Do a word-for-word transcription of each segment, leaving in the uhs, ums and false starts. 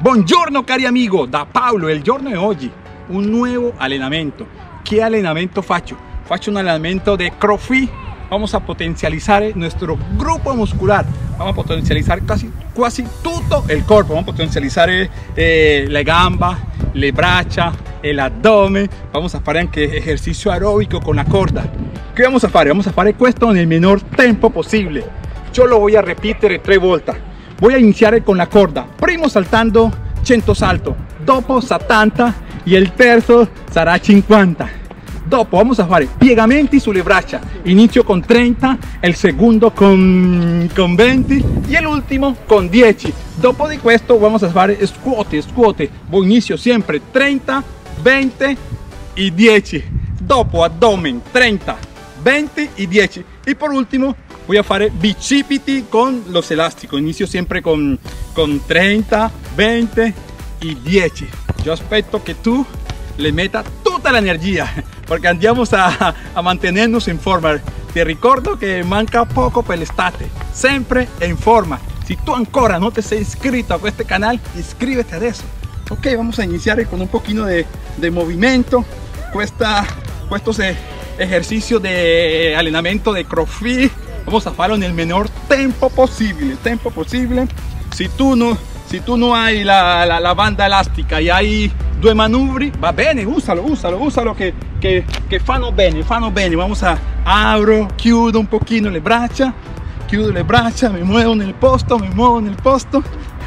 Buongiorno cari amigo, da Paolo. Il giorno di oggi un nuovo allenamento. Che allenamento faccio? Faccio un allenamento de CrossFit. Vamos a potencializar nuestro grupo muscular. Vamos a potencializar casi, quasi tutto il corpo. Vamos a potencializar eh, le gamba, le braccia, el abdomen. Vamos a fare anche ejercicio aeróbico con la corda. ¿Qué vamos a fare? Vamos a fare questo nel menor tempo possibile. Yo lo voy a repetir tres volte. Voy a iniciar con la corda. Primo saltando cento salto, dopo settanta y el terzo sarà cinquanta. Dopo vamos a fare piegamenti sulle braccia. Inizio con trenta, el segundo con, con veinte y el último con dieci. Dopo di questo vamos a fare squat, squat. Voy inicio siempre trenta, veinte y dieci. Dopo abdomen trenta, veinte y dieci. Y por último voy a fare bicipiti con los elásticos. Inicio siempre con, con trenta, veinte y dieci. Yo aspetto que tú le metas tutta la energia, perché andiamo a, a mantenernos in forma. Ti ricordo che manca poco per l'estate, sempre in forma. Si tú ancora no te sei iscrito a este canal, iscríbete adesso. Ok, vamos a iniciar con un poquito de, de movimiento. Questa, estos ejercicios de entrenamiento de CrossFit. Vamos a farlo nel menor tempo possibile, tempo possibile. Si tú no, si tú no hai la, la, la banda elástica y hay due manubri, va bene, úsalo, úsalo, úsalo che, che, che fanno bene, fanno bene. Vamos a abro, chiudo un pochino le braccia, chiudo le braccia, me muevo nel posto, me muevo nel posto.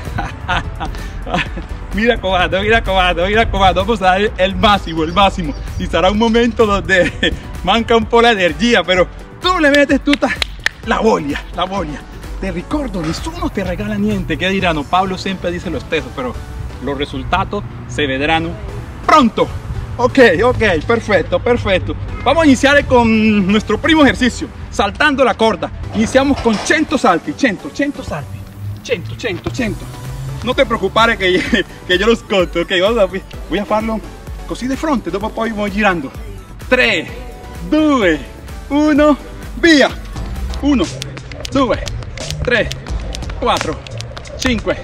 Mira comando, mira comando, mira comando. Vamos a dar el máximo, el máximo. Y sarà un momento donde manca un po' la energia, pero tú le metes tutta la voglia, la voglia. Te ricordo, nessuno te regala niente. Che diranno? Pablo sempre dice lo stesso, pero los resultados se vedranno pronto. Ok, ok, perfecto, perfecto. Vamos a iniciar con nuestro primo ejercicio, saltando la corda. Iniciamos con cento salti, cento, cento salti, cento, cento, cento. No te preocupare che, che io lo sconto, ok? Vamos a, voy a farlo così di fronte, dopo poi voy girando. tre, due, uno, via! uno, due, tre, quattro, cinque,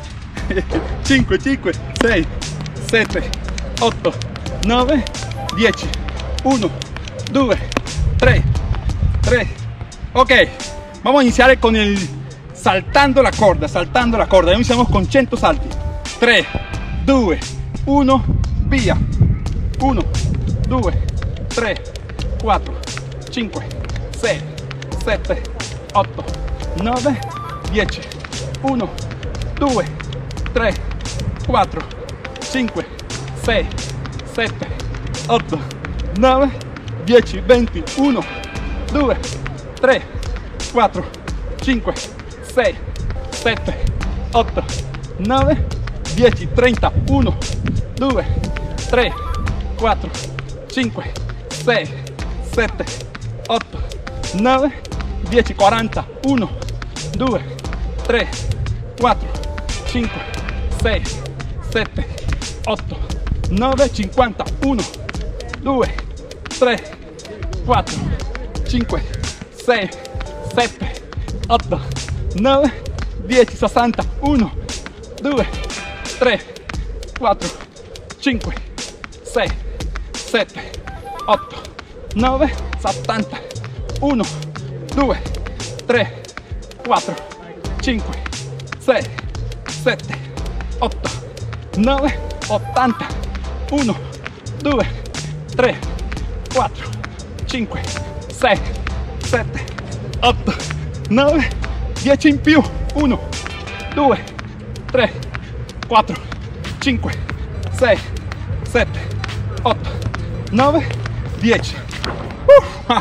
cinque, cinque, sei, sette, otto, nove, dieci, uno, due, tre, tre. Ok, vamos a iniciar con el saltando la corda, saltando la corda. Iniciamos con cento salti. tre, due, uno, via. uno, due, tre, quattro, cinque, sei, sette, otto, nove, dieci. uno, due, tre, quattro, cinque, sei, sette, otto, nove, dieci, venti. uno, due, tre, quattro, cinque, sei, sette, otto, nove, dieci, trenta. uno, due, tre, quattro, cinque, sei, sette, otto, nove, dieci, quaranta. uno, due, tre, quattro, cinque, sei, sette, otto, nove, cinquanta. uno, due, tre, quattro, cinque, sei, sette, otto, nove, dieci, sessanta. uno, due, tre, quattro, cinque, sei, sette, otto, nove, settanta. uno, due, tre, quattro, cinque, sei, sette, otto, nove, ottanta. uno, due, tre, quattro, cinque, sei, sette, otto, nove, dieci in più. uno, due, tre, quattro, cinque, sei, sette, otto, nove, dieci. Uh,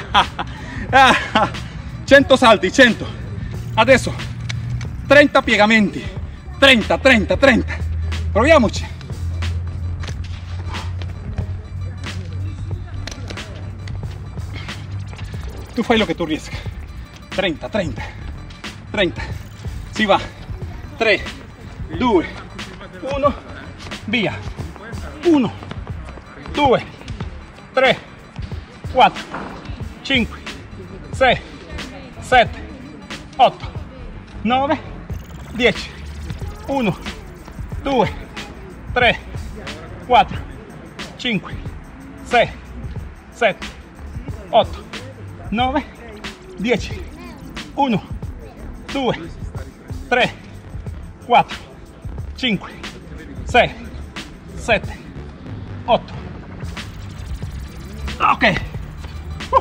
cento salti, cento. Adesso trenta piegamenti. trenta, trenta, trenta. Proviamoci. Tu fai lo che tu riesca. trenta, trenta, trenta. Si va. tre, due, uno, via. uno, due, tre, quattro, cinque, sei, sette, otto, nove, dieci. uno, due, tre, quattro, cinque, sei, sette, otto, nove, dieci, uno, due, tre, quattro, cinque, sei, sette, otto. Ok. Uh.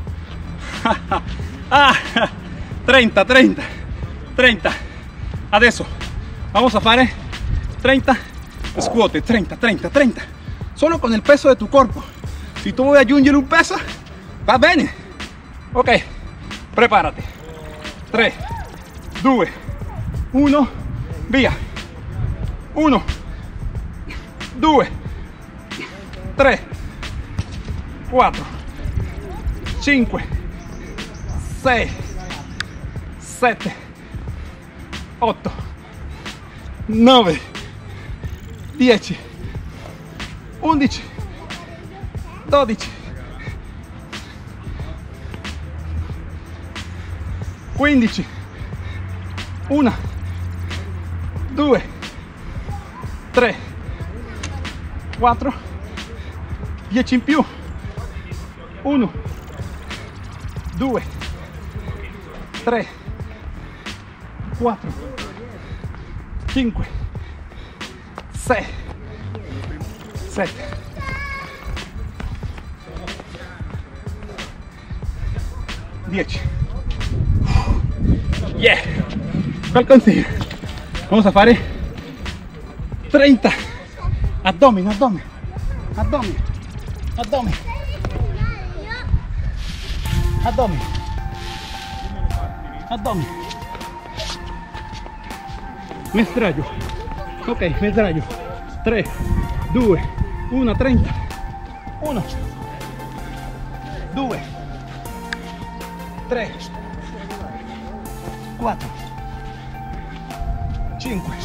Ah, treinta, treinta, treinta. Adesso vamos a fare treinta squat, treinta, treinta, treinta. Solo con el peso de tu cuerpo. Si tú vuoi aggiungere un peso, va bene. Ok, prepárate. tre, due, uno, via. uno, due, tre, quattro, cinque, sei, sette, otto, nove, dieci, undici, dodici, quindici, uno, due, tre, quattro, dieci in più, uno, due, tre, quattro, cinque, sei, sette, dieci. Yeah, quel consiglio. Vamos a fare treinta abdomen, abdomen, abdomen, abdomen, abdomen, abdomen. Me sdraio. Ok, me sdraio. tre, due, uno, treinta. uno, due, tre, quattro, cinque,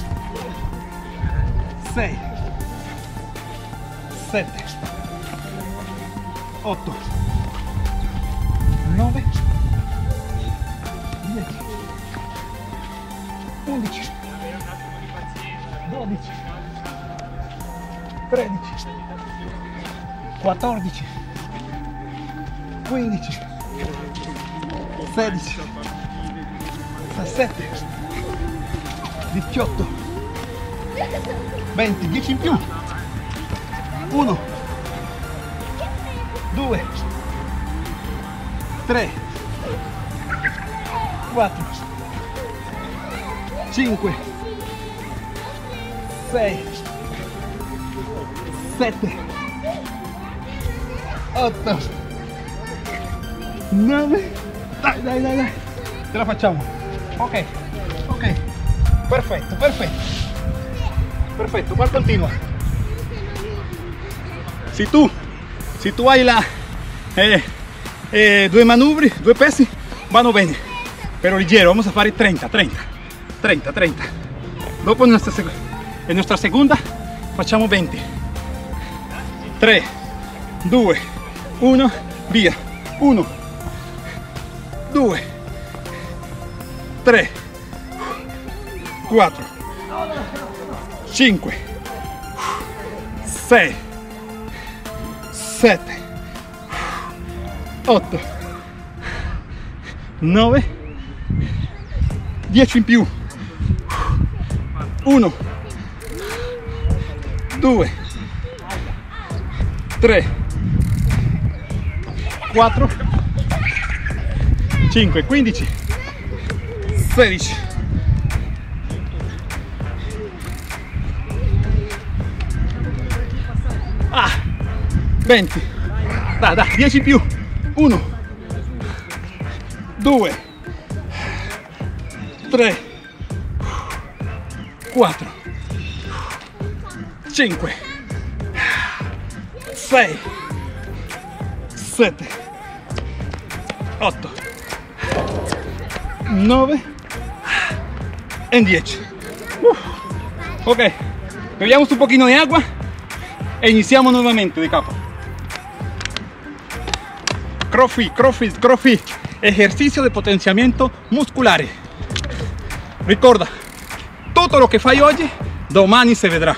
sei, sette, otto, nove, dieci, undici, dodici, tredici, quattordici, quindici, sedici, diciassette, diciotto, venti, dieci in più, uno, due, tre, quattro, cinque, sei, sette, otto, nove, dai dai dai dai, ce la facciamo. Ok, ok, perfetto, perfetto, perfetto, qua continua. Si tu, si tu hai la, eh, eh, due manubri, due pesi, vanno bene, però leggero, vamos a fare treinta, treinta, treinta, treinta. Dopo in nostra, in nostra seconda facciamo venti. tre, due, uno, via. uno, due, tre, quattro, cinque, sei, sette, otto, nove, dieci in più, uno, due, tre, quattro, cinque, quindici, sedici, ah, venti, dai, dai, dieci in più, uno, due, tre, quattro, cinque, sei, sette, otto, nove e dieci. Uh, ok, bebiamo un pochino di agua e iniziamo nuovamente di capo. CrossFit, CrossFit, CrossFit, ejercicio de potenciamiento musculare. Ricorda, tutto lo che fai oggi domani si vedrà.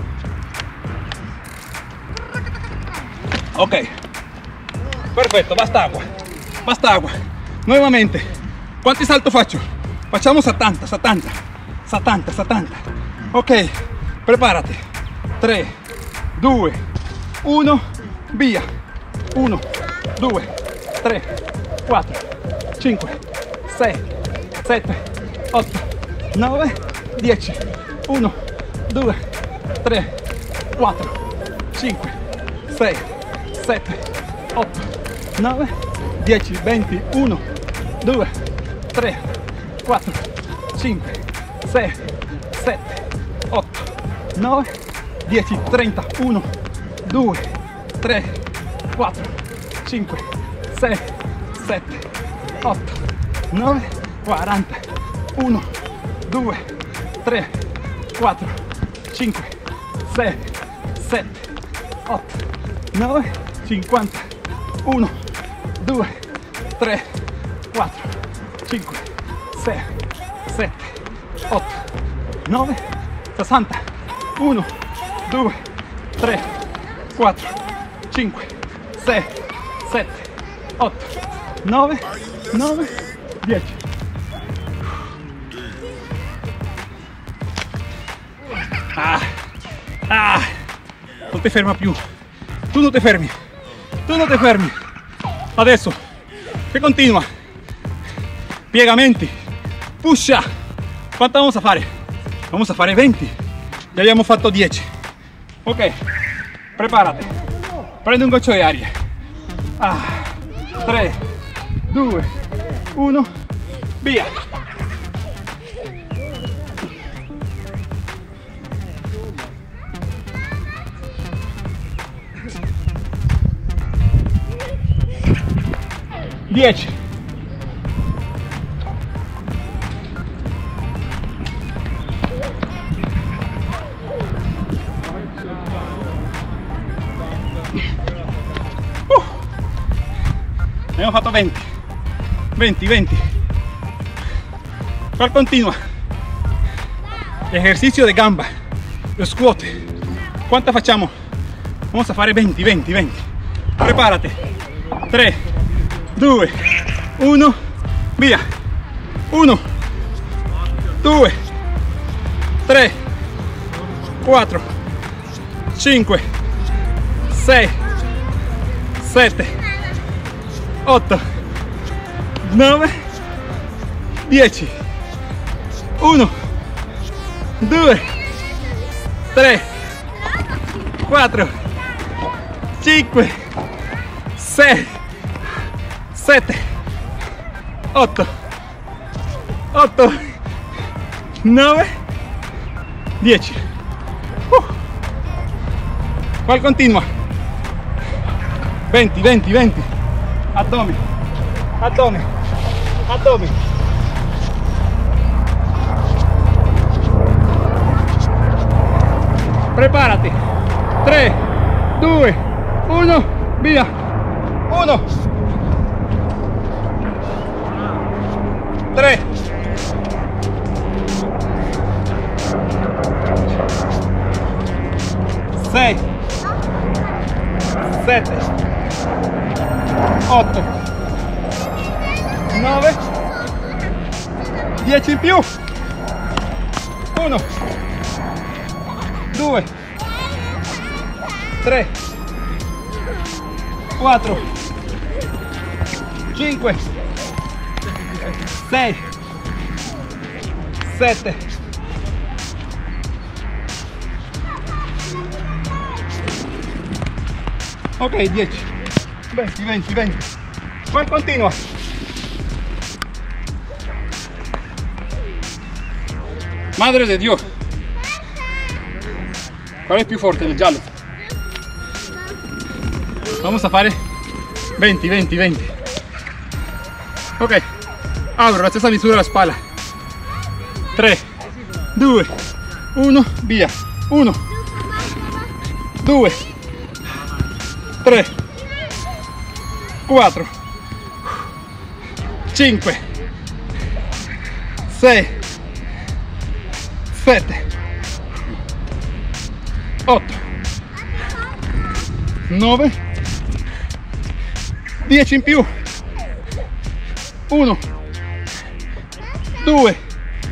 Ok, perfetto, basta agua, basta agua. Nuevamente, quanti salto faccio? Facciamo settanta, settanta, settanta, settanta. Ok, preparati. tre, due, uno, via. uno, due, tre, quattro, cinque, sei, sette, otto, nove, dieci. uno, due, tre, quattro, cinque, sei, sette, otto, nove, dieci, venti, uno, due, tre, quattro, cinque, sei, sette, otto, nove, dieci, trenta, uno, due, tre, quattro, cinque, sei, sette, otto, nove, quaranta, uno, due, tre, quattro, cinque, sei, sette, otto, nove, cinquanta, uno, due, tre, quattro, cinque, sei, sette, otto, nove, sessanta, uno, due, tre, quattro, cinque, sei, sette, otto, nove, nove, dieci. Ah, ah, non ti ferma più, tu non ti fermi, tu non ti fermi. Adesso che continua, piegamenti, push up. Quanto vamos a fare? Vamos a fare venti, ya abbiamo fatto dieci. Ok, preparati, prendi un goccio di aria. Ah, tre, due, uno, via. dieci. Uh. Abbiamo fatto venti. venti, venti. Qual continua? Ejercicio de gamba. Lo squat. ¿Cuánta facciamo? Vamos a fare venti, venti, venti. Preparati. tre, due, uno, via. uno, due, tre, quattro, cinque, sei, sette, otto, nove, dieci. uno, due, tre, quattro, cinque, sei, sette, otto, otto, nove, dieci. Uh. Qual continua? venti, venti, venti. Addome, addome, addome. Preparati. tre, due, uno, via. uno, tre, sei, sette, otto, nove, dieci in più. uno, due, tre, quattro, cinque, sei, sette, ok, dieci, venti, venti, venti. Qual continua? Madre de Dios. ¿Cuál es più forte? El giallo. Vamos a fare venti, venti, venti. Ok, abro la stessa misura la spalla. tre, due, uno, via. uno, due, tre, quattro, cinque, sei, sette, nove, dieci in più, uno, due,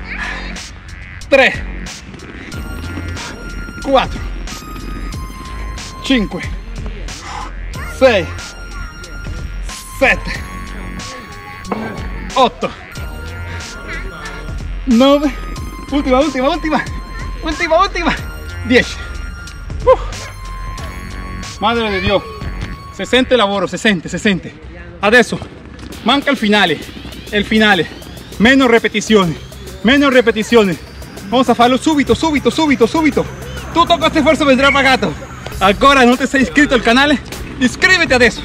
tre, quattro, cinque, sei, sette, otto, nove, ultima, ultima, ultima, ultima, ultima, dieci. Uh. Madre de Dio, se sente lavoro, se sente, se sente. Adesso manca il finale, il finale, meno ripetizioni, meno ripetizioni. Vamos a farlo subito, subito, subito, subito. Tutto questo sforzo vendrà pagato. Ancora non ti sei iscritto al canale? Iscriviti adesso.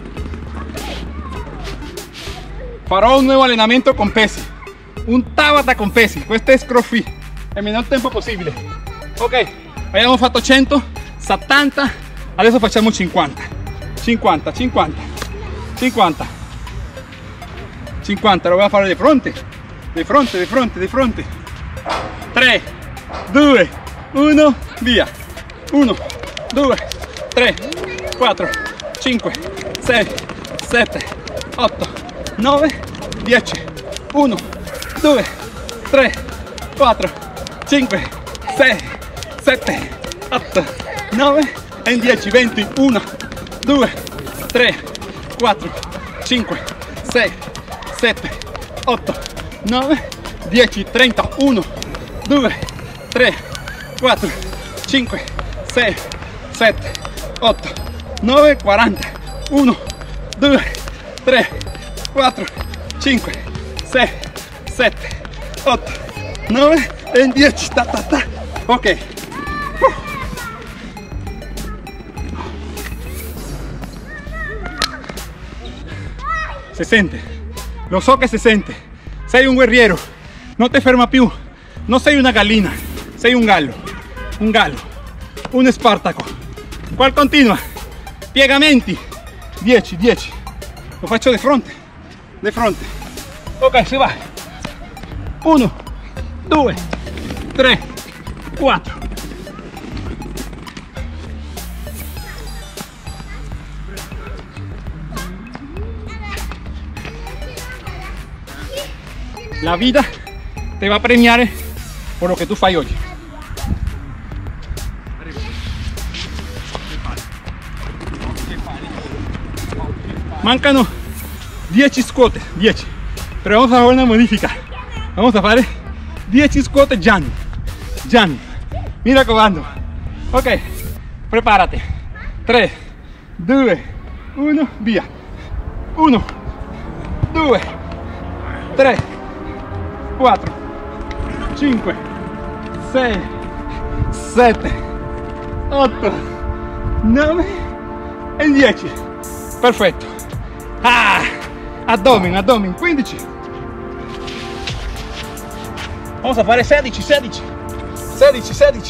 Farò un nuevo allenamento con pesi, un Tabata con pesi. Questo è CrossFit, il minor tempo possibile. Ok, abbiamo fatto cento, settanta, adesso facciamo cinquanta, cinquanta, cinquanta, cinquanta, cinquanta. Lo voy a fare di fronte, di fronte, di fronte, di fronte. tre, due, uno, via. uno, due, tre, quattro, cinque, sei, sette, otto, nove, dieci. uno, due, tre, quattro, cinque, sei, sette, otto, nove e dieci. venti. uno, due, tre, quattro, cinque, sei, sette, otto, nove, dieci. trenta. uno, due, tre, quattro, cinque, sei, sette, otto, nove, quaranta. uno, due, tre, quattro, cinque, sei, sette, otto, nove e dieci. Ta, ta, ta. Ok. Uh. Se sente, lo so che si sente. Sei un guerriero, non ti ferma più. Non sei una gallina, sei un gallo, un gallo, un Spartaco. Qual continua? Piegamenti. dieci, dieci. Lo faccio di fronte, di fronte. Ok, si va. uno, due, tre, quattro. La vida te va a premiare por lo que tú fai oggi. Mancano dieci squat, dieci. Pero vamos a hacer una modifica. Vamos a fare dieci squat jump. Jump. Mira comando. Ok, prepárate. tre, due, uno, via. uno, due, tre, quattro, cinque, sei, sette, otto, nove e dieci. Perfetto. Ah, abdomen, abdomen. quindici. Vamos a fare sedici, sedici, sedici, sedici.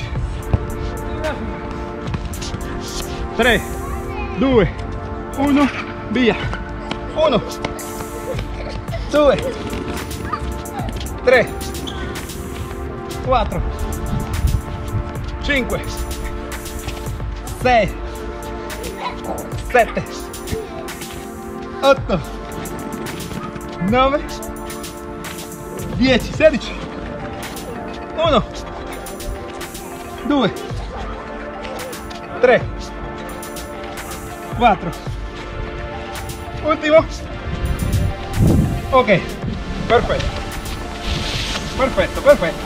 tre, due, uno, via. uno, due, tre, quattro, cinque, sei, sette, otto, nove, dieci, sedici. uno, due, tre, quattro. Ultimo. Ok, perfetto. Perfetto, perfetto.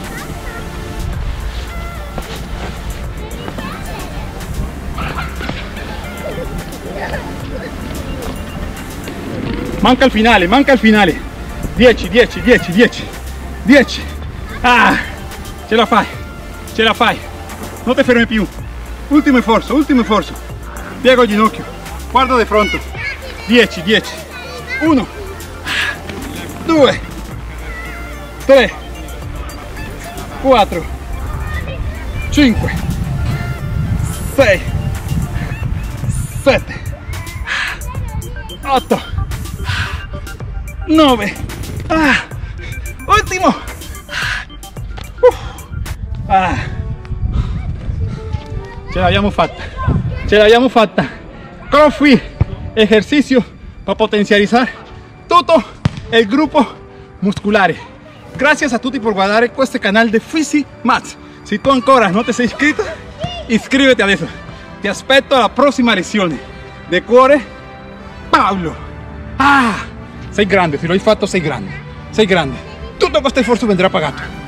Manca il finale, manca il finale. dieci, dieci, dieci, dieci, dieci. Ah, ce la fai, ce la fai. Non ti fermi più. Ultimo sforzo, ultimo sforzo. Piego il ginocchio, guardo di fronte. dieci, dieci. uno, due, tre, quattro, cinque, sei, sette, otto, nove. Ah, ultimo. Uh, ah. Ce l'abbiamo fatta, ce l'abbiamo fatta. CrossFit, ejercicio para potencializar tutto il gruppo muscolare. Gracias a tutti por guardare questo canale di Fisi Max. Si tu ancora non ti sei iscritto, iscriviti adesso. Ti aspetto alla prossima lezione. De cuore, Paolo. Ah, sei grande, se lo hai fatto sei grande. Sei grande. Tutto questo sforzo vendrà pagato.